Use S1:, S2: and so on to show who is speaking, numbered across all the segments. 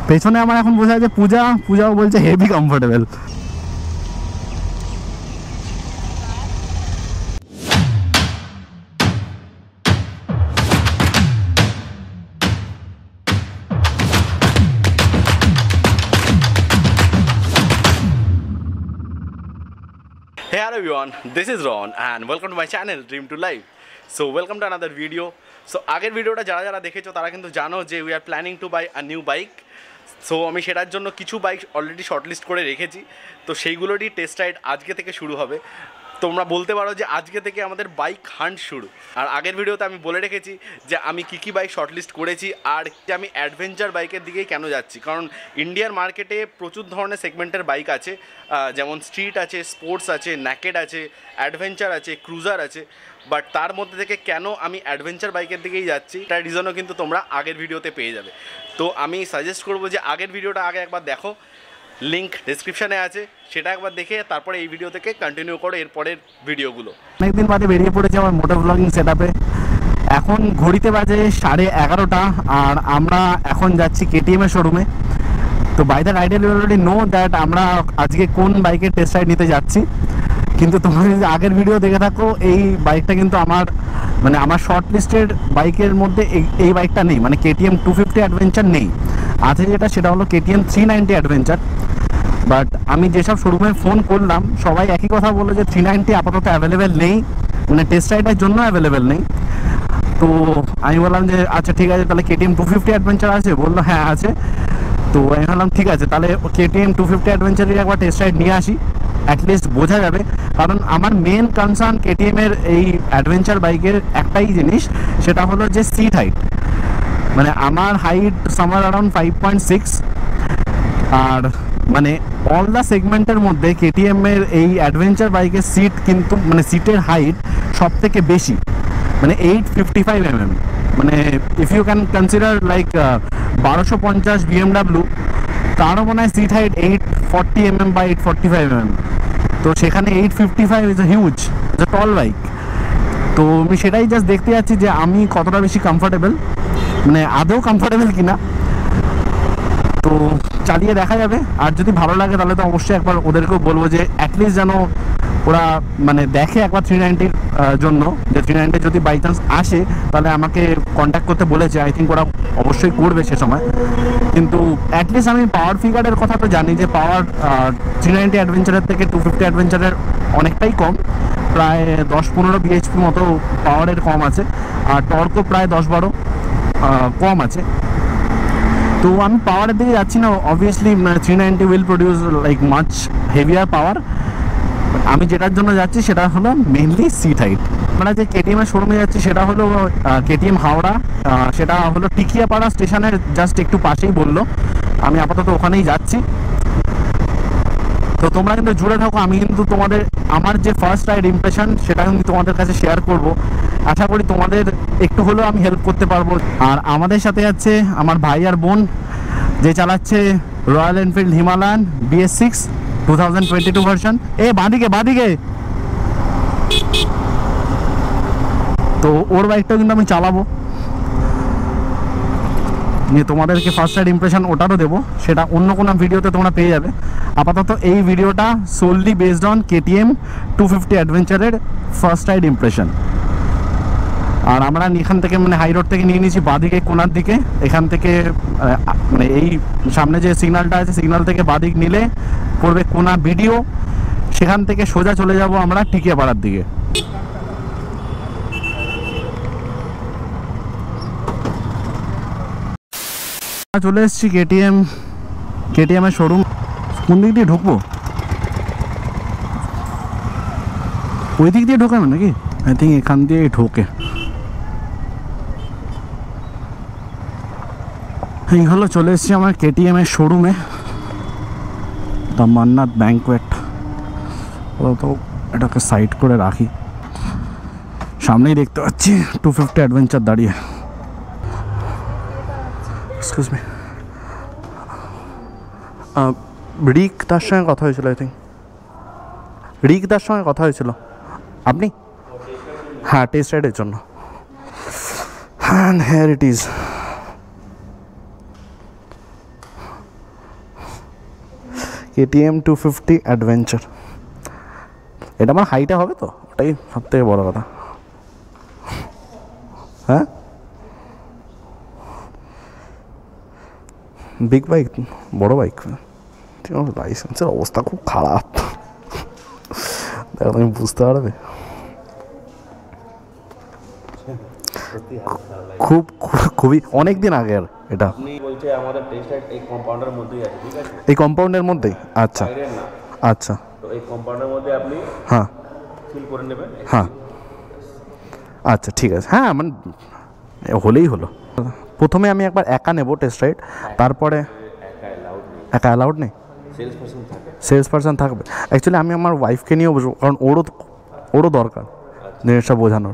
S1: পেছনে আমার এখন বসে আছে পূজা, পূজাও বলছে heavy comfortable.
S2: Hey everyone, this is Ron and welcome to my channel Dream to Life. So welcome to another video. So আগের ভিডিওটা যারা যারা দেখেছো তারা কিন্তু জানো যে we are planning to buy a new bike. So আমি সেটার জন্য কিছু বাইক অলরেডি শর্টলিস্ট করে রেখেছি, তো সেইগুলোরই টেস্ট রাইড আজকে থেকে শুরু হবে। তোমরা বলতে পারো যে আজকে থেকে আমাদের বাইক হান্ট শুরু। আর আগের ভিডিওতে আমি বলে রেখেছি যে আমি কী বাইক শর্টলিস্ট করেছি আর আমি অ্যাডভেঞ্চার বাইকের দিকেই কেন যাচ্ছি, কারণ ইন্ডিয়ার মার্কেটে প্রচুর ধরনের সেগমেন্টের বাইক আছে, যেমন স্ট্রিট আছে, স্পোর্টস আছে, ন্যাকেড আছে, অ্যাডভেঞ্চার আছে, ক্রুজার আছে, বাট তার মধ্যে থেকে কেন আমি অ্যাডভেঞ্চার বাইকের দিকেই যাচ্ছি তার রিজনও কিন্তু তোমরা আগের ভিডিওতে পেয়ে যাবে। তো আমি সাজেস্ট করবো যে আগের ভিডিওটা আগে একবার দেখো, লিঙ্ক ডেসক্রিপশানে আছে, সেটা একবার দেখে তারপরে এই ভিডিও থেকে কন্টিনিউ করো এরপরের ভিডিওগুলো।
S1: অনেকদিন বাদে বেরিয়ে পড়েছে আমার মোটো ব্লগিং সেট আপে। এখন ঘড়িতে বাজে 11:30 আর আমরা এখন যাচ্ছি কেটিএমের শোরুমে। তো by the idea already know that আমরা আজকে কোন বাইকের টেস্ট রাইড নিতে যাচ্ছি, কিন্তু তোমরা যদি আগের ভিডিও দেখে থাকো এই বাইকটা কিন্তু আমার শর্ট লিস্টের বাইকের মধ্যে এই বাইকটা নেই, মানে কেটিএম 250 অ্যাডভেঞ্চার নেই। আছে যেটা সেটা হলো কেটিএম 390 অ্যাডভেঞ্চার। বাট আমি যেসব শোরুমে ফোন করলাম সবাই একই কথা বললো যে 390 আপাতত অ্যাভেলেবেল নেই, মানে টেস্ট রাইডের জন্য অ্যাভেলেবেল নেই। তো আমি বললাম যে আচ্ছা ঠিক আছে, তাহলে কেটিএম 250 অ্যাডভেঞ্চার আছে? বললো হ্যাঁ আছে। তো আমি ভাবলাম ঠিক আছে, তাহলে কেটিএম 250 অ্যাডভেঞ্চারের একবার টেস্ট রাইড নিয়ে আসি, অ্যাটলিস্ট বোঝা যাবে। কারণ আমার মেন কনসার্ন কেটিএমের এই অ্যাডভেঞ্চার বাইকের একটাই জিনিস, সেটা হলো যে সিট হাইট। মানে আমার হাইট সামার অ্যারাউন্ড 5.6, আর মানে অল দ্য সেগমেন্টের মধ্যে কেটিএমের এই অ্যাডভেঞ্চার বাইকের সিট কিন্তু মানে সিটের হাইট সব থেকে বেশি, মানে 855 mm। মানে if you can consider like 1250 BMW, তারও মনে হয় সিট হাইট 840 mm বা 845 mm। তো সেখানে 855 is a huge, is a tall bike. তো আমি সেটাই জাস্ট দেখতে যাচ্ছি যে আমি কতটা বেশি কমফোর্টেবল, মানে আদৌ কমফোর্টেবল কিনা। তো চালিয়ে দেখা যাবে, আর যদি ভালো লাগে তাহলে তো অবশ্যই একবার ওদেরকেও বলবো যে অ্যাটলিস্ট যেন ওরা মানে দেখে একবার 390 জন্য, যে 390 যদি বাই চান্স আসে তাহলে আমাকে কন্ট্যাক্ট করতে বলেছে। আই থিঙ্ক ওরা অবশ্যই করবে সে সময়। কিন্তু অ্যাটলিস্ট আমি পাওয়ার ফিগারের কথা তো জানি যে পাওয়ার 390 অ্যাডভেঞ্চারের থেকে 250 অ্যাডভেঞ্চারের অনেকটাই কম, প্রায় 10-15 bhp মতো পাওয়ারের কম আছে, আর টর্কও প্রায় 10-12 কম আছে। তো আমি পাওয়ারের দিকে যাচ্ছি না, obviously 390 will produce like much heavier power. আমি যেটার জন্য যাচ্ছি সেটা হলো মেনলি সিট হাইট। আমরা যে কেটিএমের শোরুমে যাচ্ছি সেটা হলো কেটিএম হাওড়া, সেটা হলো টিকিয়াপাড়া স্টেশনের জাস্ট একটু পাশেই বললো। আমি আপাতত ওখানেই যাচ্ছি। তো তোমরা কিন্তু জুড়ে থাকো, আমি কিন্তু তোমাদের আমার যে ফার্স্ট রাইড ইমপ্রেশন সেটা কিন্তু তোমাদের কাছে শেয়ার করব। আশা করি তোমাদের একটু হলেও আমি হেল্প করতে পারবো। আর আমাদের সাথে আছে আমার ভাই আর বোন, যে চালাচ্ছে royal Enfield Himalayan BS6 2022 version. বাঁদিকে তো ওর বাইকটাও কিন্তু আমি চালাবো, নিয়ে তোমাদেরকে ফার্স্ট রাইড ইমপ্রেশন ওটারও দেবো, সেটা অন্য কোনো ভিডিওতে তোমরা পেয়ে যাবে। আপাতত এই ভিডিওটা সোললি বেসড অন কেটিএম 250 অ্যাডভেঞ্চারের ফার্স্ট রাইড ইমপ্রেশন। আর আমরা এখান থেকে মানে হাই রোড থেকে নিয়ে নিয়েছি বাঁদিকে কোনার দিকে। এখান থেকে মানে এই সামনে যে সিগন্যালটা আছে সিগন্যাল থেকে বাঁদিক নিলে পড়বে কোনা ভিডিও, সেখান থেকে সোজা চলে যাব আমরা টিকিয়াপাড়ার দিকে। চলে এসেছি কেটিএমের শোরুম। কোন দিক দিয়ে ঢুকবো? ওই দিক দিয়ে ঢোকাবে নাকি? আই থিঙ্ক এখান দিয়ে ঢোকে। এই হলো চলে এসেছি আমার কেটিএমের শোরুমে, দ্য মান্নাত ব্যাংকোয়েট। তো এটাকে সাইড করে রাখি, সামনেই দেখতে পাচ্ছি 250 অ্যাডভেঞ্চার দাঁড়িয়ে। এক্সকিউজ মি, রিক দার সঙ্গে কথা হয়েছিল, আই থিঙ্ক রিক দার সঙ্গে কথা হয়েছিল। আপনি? হ্যাঁ, টেস্ট রাইডের জন্য। হ্যাঁ, here it is. KTM 250 adventure. এটা আমার হাইটে হবে তো, ওটাই সব থেকে বড় কথা। হ্যাঁ, বিগ বাইক, বড় বাইক। লাইসেন্সের অবস্থা খুব খারাপ, দেখো তুমি বুঝতে পারবে। খুবই অনেক দিন আগের এটা। এই কম্পাউন্ডের মধ্যেই? আচ্ছা আচ্ছা,
S3: তো এই কম্পাউন্ডের মধ্যে আপনি
S1: হ্যাঁ
S3: ফিল করে নেবেন।
S1: হ্যাঁ আচ্ছা ঠিক আছে, হ্যাঁ মানে হলেই হলো। প্রথমে আমি একবার একা নেব টেস্ট রাইড, তারপরে একা অ্যালাউড নেই, সেলস পারসন থাকবে। অ্যাকচুয়ালি আমি আমার ওয়াইফকে নিয়েও বসবো, কারণ ওরও দরকার জিনিসটা বোঝানোর।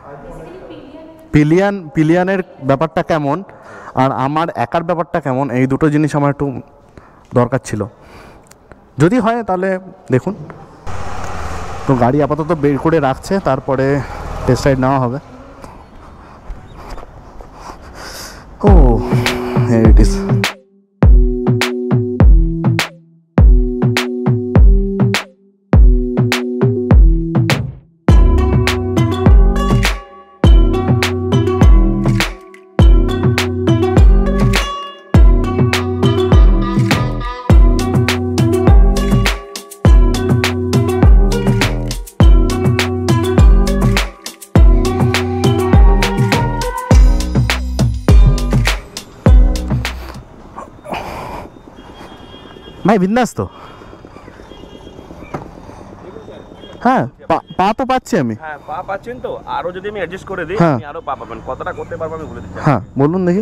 S1: পিলিয়ানের ব্যাপারটা কেমন আর আমার একার ব্যাপারটা কেমন, এই দুটো জিনিস আমার একটু দরকার ছিল। যদি হয় তাহলে দেখুন। তো গাড়ি আপাতত বের করে রাখছে, তারপরে টেস্ট রাইড নেওয়া হবে। ও here it is. ভাই বিন্দাস তো? হ্যাঁ, পা তো পাচ্ছি আমি।
S3: হ্যাঁ, পা পাচ্ছেন তো? আরো যদি আমি অ্যাডজাস্ট করে দিই আপনি আরো পা পাবেন। কতটা করতে পারবো আমি বলে দিচ্ছি।
S1: হ্যাঁ বলুন দেখি।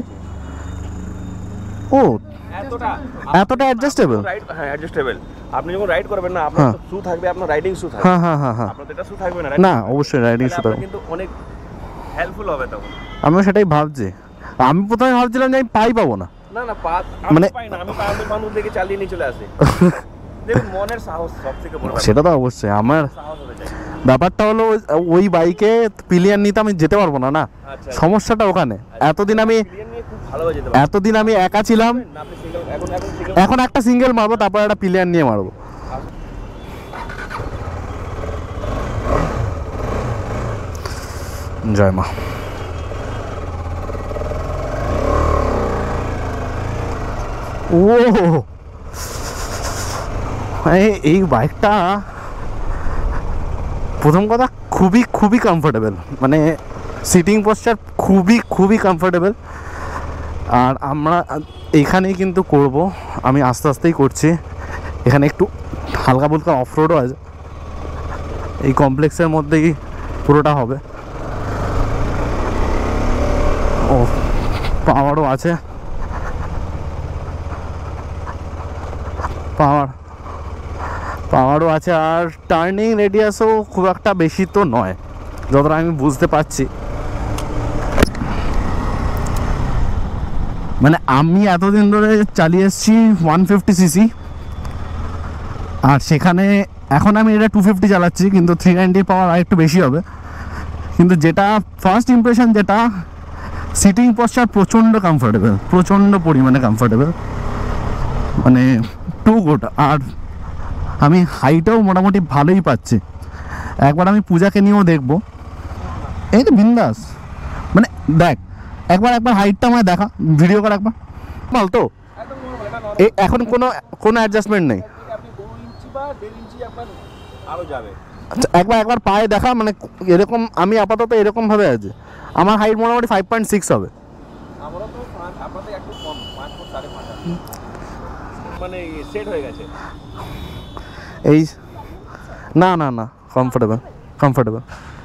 S1: ও এতটা অ্যাডজাস্টেবল?
S3: রাইট, হ্যাঁ অ্যাডজাস্টেবল। আপনি যখন রাইড করবেন না, আপনার শু থাকবে, আপনার রাইডিং শু থাকবে।
S1: হ্যাঁ হ্যাঁ হ্যাঁ হ্যাঁ,
S3: আপনার এটা শু থাকবে না?
S1: না অবশ্যই রাইডিং শু থাকবে,
S3: কিন্তু অনেক হেল্পফুল হবে তখন।
S1: আমিও সেটাই ভাবছি। আমি প্রথমে ভাবছিলাম যে আমি পাই পাবো না।
S3: না না, পা আমি পাই না, আমি পায়ের মানুষ দেখে চালিয়ে নিয়ে চলে আসে। দেখুন, মনের সাহস সবথেকে বড়।
S1: সেটা তো অবশ্যই। আমার ব্যাপারটা হলো ওই বাইকে পিলিয়ান নিতে আমি যেতে পারবো না। না, সমস্যাটা ওখানে। এতদিন আমি একা ছিলাম, এখন একটা সিঙ্গেল মারবো, তারপর একটা পিলিয়ান নিয়ে মারবো। জয় মা। ও এই বাইকটা প্রথম কথা খুবই কমফোর্টেবল, মানে সিটিং পোস্টার খুবই কমফোর্টেবল। আর আমরা এইখানেই কিন্তু করব, আমি আস্তে আস্তেই করছি। এখানে একটু হালকা ফুলকা অফরোডও আছে, এই কমপ্লেক্সের মধ্যেই পুরোটা হবে। ও পাওয়ারও আছে, পাওয়ারও আছে। আর টার্নিং রেডিয়াসও খুব একটা বেশি তো নয়, যতটা আমি বুঝতে পারছি। মানে আমি এতদিন ধরে চালিয়ে এসেছি 150cc, আর সেখানে এখন আমি এটা 250 চালাচ্ছি, কিন্তু 390 পাওয়ার আর একটু বেশি হবে। কিন্তু যেটা ফার্স্ট ইমপ্রেশন, যেটা সিটিং পশ্চার প্রচণ্ড কমফোর্টেবল, প্রচণ্ড পরিমাণে কমফোর্টেবল, মানে টু গুড। আর আমি হাইটেও মোটামুটি ভালোই পাচ্ছি। একবার আমি পূজাকে নিয়েও দেখবো। এই তো বিন্দাস, মানে দেখ একবার হাইটটা আমায় দেখা, ভিডিও কর একবার। মাল তো এখন কোনো অ্যাডজাস্টমেন্ট নেই। আচ্ছা একবার পায়ে দেখা, মানে এরকম আমি আপাতত এরকমভাবে আছে। আমার হাইট মোটামুটি 5.6 হবে।
S3: মানে সেট হয়ে গেছে
S1: এই না কমফোর্টেবল।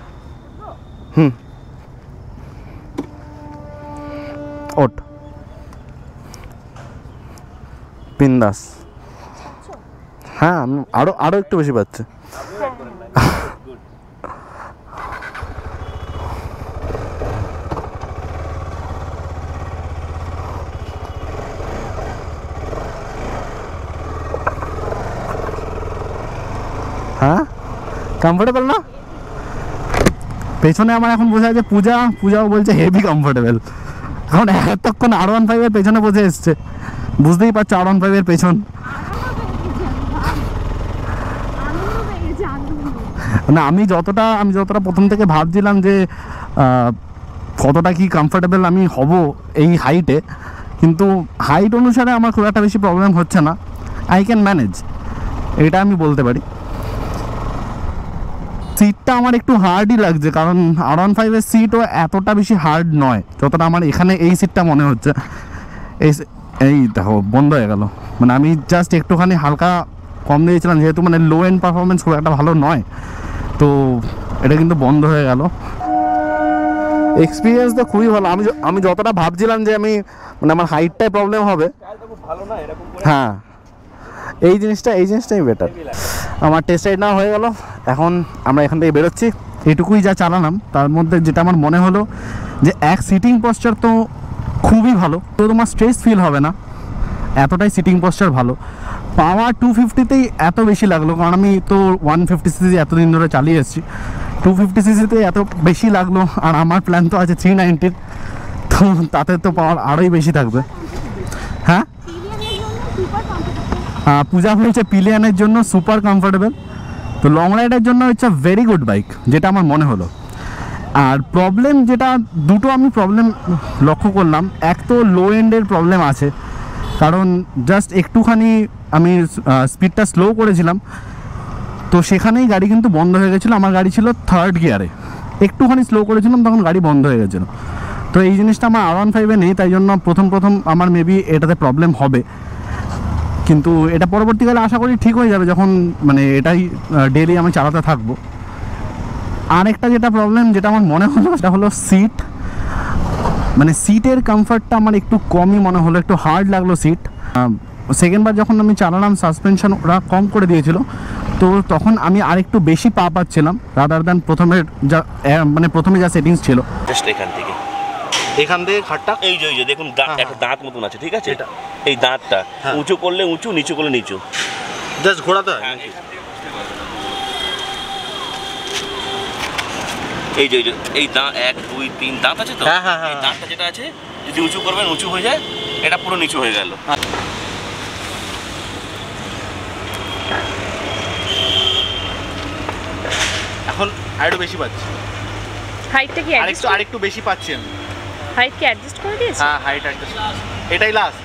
S1: ওট বিন্দাস। হ্যাঁ আমি আরো একটু বেশি পাচ্ছি। হ্যাঁ কমফোর্টেবল না? পেছনে আমার এখন বোঝা যাচ্ছে পূজাও বলছে হেভি কমফোর্টেবল। এখন এতক্ষণ R15 এর পেছনে বসে এসছে, বুঝতেই পারছো R15 এর পেছন। মানে আমি যতটা প্রথম থেকে ভাবছিলাম যে কতটা কি কমফোর্টেবল আমি হব এই হাইটে, কিন্তু হাইট অনুসারে আমার খুব একটা বেশি প্রবলেম হচ্ছে না, আই ক্যান ম্যানেজ, এটা আমি বলতে পারি। সিটটা আমার একটু হার্ডই লাগছে, কারণ R15-এর সিটও এতটা বেশি হার্ড নয় যতটা আমার এখানে এই সিটটা মনে হচ্ছে। এই দেখো বন্ধ হয়ে গেল, মানে আমি জাস্ট একটুখানি হালকা কম দিয়েছিলাম, যেহেতু মানে লো এন্ড পারফরমেন্স খুব একটা ভালো নয়, তো এটা কিন্তু বন্ধ হয়ে গেল। এক্সপিরিয়েন্স তো খুবই ভালো। আমি যতটা ভাবছিলাম যে আমি মানে আমার হাইটটাই প্রবলেম হবে,
S3: ভালো না এরকম করে।
S1: হ্যাঁ এই জিনিসটাই বেটার। আমার টেস্ট রাইড না হয়ে গেল, এখন আমরা এখান থেকে বেরোচ্ছি। এটুকুই যা চালালাম, তার মধ্যে যেটা আমার মনে হলো যে সিটিং পশ্চার তো খুবই ভালো, তো তোমার স্ট্রেস ফিল হবে না, এতটাই সিটিং পশ্চার ভালো। পাওয়ার 250তেই এত বেশি লাগলো, কারণ আমি তো 150cc এতদিন ধরে চালিয়ে এসেছি, 250cc-তে এত বেশি লাগলো। আর আমার প্ল্যান তো আছে 390, তো তাতে তো পাওয়ার আরোই বেশি থাকবে। হ্যাঁ পূজা বলছে পিলিয়ানের জন্য সুপার কমফোর্টেবল, তো লং রাইডের জন্য it's a very good bike, যেটা আমার মনে হলো। আর প্রবলেম যেটা, দুটো আমি প্রবলেম লক্ষ্য করলাম। এক তো লো এন্ডের প্রবলেম আছে, কারণ জাস্ট একটুখানি আমি স্পিডটা স্লো করেছিলাম, তো সেখানেই গাড়ি কিন্তু বন্ধ হয়ে গেছিলো। আমার গাড়ি ছিল 3rd গিয়ারে, একটুখানি স্লো করেছিলাম, তখন গাড়ি বন্ধ হয়ে গেছিলো। তো এই জিনিসটা আমার R15-এ নেই, তাই জন্য প্রথম আমার মেবি এটাতে প্রবলেম হবে, কিন্তু এটা পরবর্তীকালে আশা করি ঠিক হয়ে যাবে, যখন মানে এটাই ডেলি আমি চালাতে থাকবো। আরেকটা যেটা প্রবলেম, যেটা আমার মনে হলো, সেটা হলো সিট। মানে সিটের কমফর্টটা আমার একটু কমই মনে হলো, একটু হার্ড লাগলো সিট। সেকেন্ডবার যখন আমি চালালাম, সাসপেনশন ওরা কম করে দিয়েছিল, তো তখন আমি আরেকটু বেশি পা পাচ্ছিলাম রাদার দ্যান প্রথমে যা সেটিংস ছিল।
S3: জাস্ট এখান থেকে
S2: খাটটা
S3: এই যে দেখুন একটা দাঁত মতন আছে, ঠিক আছে? এই দাঁতটা উঁচু করলে উঁচু, নিচু করলে নিচু,
S2: জাস্ট ঘোরাতে হয়।
S3: এই যে এই দাঁত 1 2 3 দাঁত আছে তো, এই দাঁতটা যেটা আছে, যদি উঁচু করবেন উঁচু হয়ে যায়, এটা পুরো নিচু হয়ে গেল।
S2: এখন আরেকটু বেশি পাচ্ছি,
S4: হাইটটা কি
S2: আরেকটু বেশি পাচ্ছি আমি।
S4: হাইট কি অ্যাডজাস্ট করে দিয়েছে?
S2: হ্যাঁ হাইট অ্যাডজাস্ট, এটাই লাস্ট।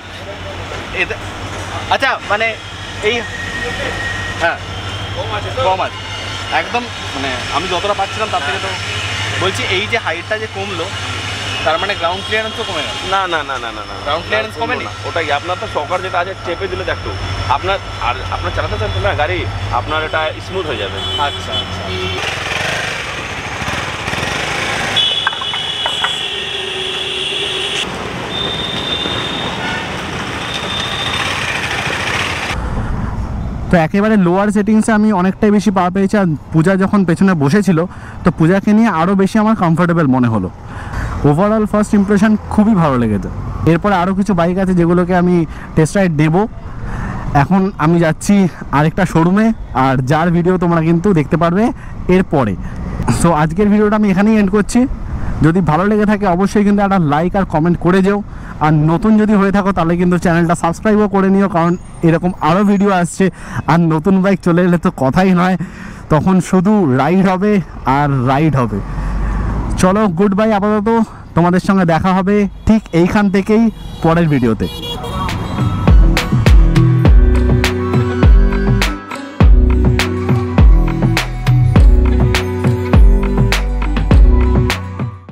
S2: আচ্ছা মানে এই হ্যাঁ কম আছে একদম, মানে আমি যতটা পাচ্ছিলাম তার থেকে। তো বলছি এই যে হাইটটা যে কমলো, তার মানে গ্রাউন্ড ক্লিয়ারেন্স তো কমে গেল?
S3: না,
S2: গ্রাউন্ড ক্লিয়ারেন্স কমেনি।
S3: ওটাই আপনার তো শকার যেটা আছে চেপে দিলে দেখো আপনার চালাতে চান না গাড়ি, আপনার এটা স্মুথ হয়ে যাবে।
S2: আচ্ছা আচ্ছা।
S1: তো একেবারে লোয়ার সেটিংসে আমি অনেকটাই বেশি পা পেয়েছি। আর পূজা যখন পেছনে বসেছিল, তো পূজাকে নিয়ে আরও বেশি আমার কমফোর্টেবল মনে হলো। ওভারঅল ফার্স্ট ইমপ্রেশন খুবই ভালো লেগেছে। এরপরে আরও কিছু বাইক আছে যেগুলোকে আমি টেস্ট রাইড দেবো। এখন আমি যাচ্ছি আরেকটা শোরুমে, আর যার ভিডিও তোমরা কিন্তু দেখতে পারবে এরপরে। সো আজকের ভিডিওটা আমি এখানেই এন্ড করছি। যদি ভালো লেগে থাকে অবশ্যই কিন্তু একটা লাইক আর কমেন্ট করে যেও, আর নতুন যদি হয়ে থাকো তাহলে কিন্তু চ্যানেলটা সাবস্ক্রাইবও করে নিও, কারণ এরকম আরও ভিডিও আসছে। আর নতুন বাইক চলে এলে তো কথাই নয়, তখন শুধু রাইড হবে আর রাইড হবে। চলো গুড বাই, আপাতত তোমাদের সঙ্গে দেখা হবে ঠিক এইখান থেকেই পরের ভিডিওতে।